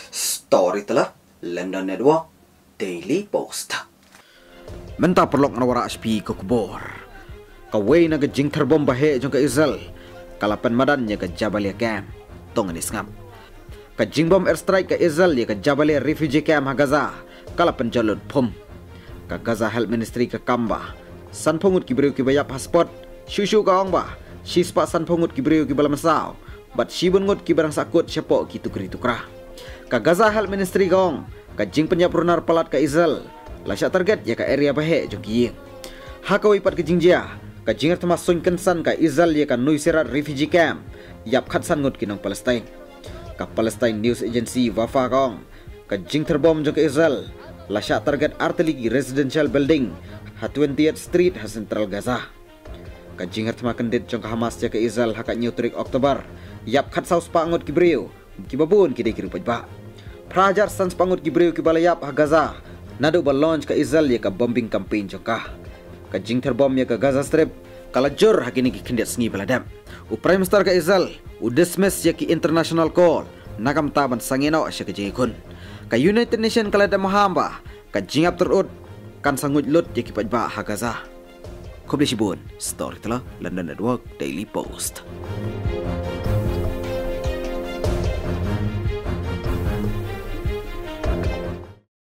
Story telah London Network Daily Post. Menta perlok nawara aspi ke kubor. Kawai na gajing terbom bahe jong ke Israel. Kalapan madannya ke Jabalia Camp. Tongan isngam. Kajing bom airstrike ke Israel ya ke Jabalia Refugee Camp ha Gaza. Kalapan jalur pom. Ke Gaza Health Ministry ke Kamba. San pongut kibriu kibayap pasport. Shushu ka ba. Shispa san pongut kibriu kibalamsaw. Bat shibun ngut kibarang sakut syapok kitukri tukra. Ka Gaza Health Ministry gong. Kajing penyaprunar palat ke Israel. Lasyak target ya ka area bahe jong kiying. Hakawai pat kajing jia. Kajing termas soin kensan ka Israel ya ka Nusirat Refugee Camp. Yap khatsan ngut kinong Palestine. Ka Palestine News Agency Wafa gong. Kajing terbom jong ke Israel. Lasyak target artilegi residential building. Ha 20th Street ha Central Gaza. Kajing terma kendit jong ke Hamas ya ke Israel ha ka New 3 Oktober. Yap khatsau spangot kibriu. Kibabun kidai kiru pajba. Prajar sans pangut kibriu kibalayap ha Gaza. Nado ba launch ka Israel ya ka bombing campaign joka. Kajing terbom ya ka Gaza Strip. Kalajur hakini ki kindet sngi baladam. U Prime Minister ka Israel. U dismiss ya ki international call. Nakam taban sangino asya ka jikun. Ka United Nation kaladam mahamba. Kajing ap terut. Kan sangut lut ya ki pajba ha Gaza. Kubli Shibun. Story telah London Network Daily Post.